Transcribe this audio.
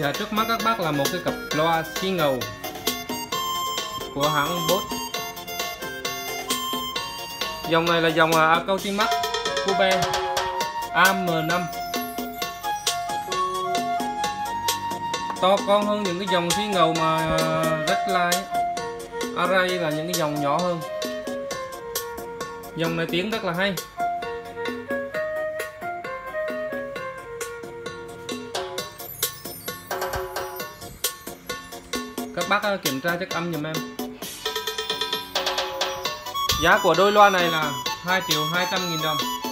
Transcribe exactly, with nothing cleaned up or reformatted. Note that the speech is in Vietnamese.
Dạ, trước mắt các bác là một cái cặp loa xi ngầu của hãng Boss. Dòng này là dòng Acoustimax Cube A M năm, to con hơn những cái dòng xi ngầu mà Redline, Array là những cái dòng nhỏ hơn. Dòng này tiếng rất là hay. Các bác kiểm tra chất âm giùm em. Giá của đôi loa này là hai triệu hai trăm nghìn đồng.